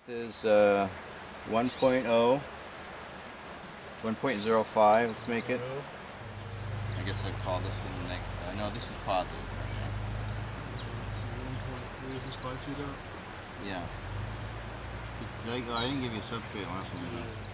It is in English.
is 1.0, 1.05. Let's make it. I guess I'd call this one negative. No, this is positive. Is this 5 feet out? Yeah. I didn't give you a substrate last one.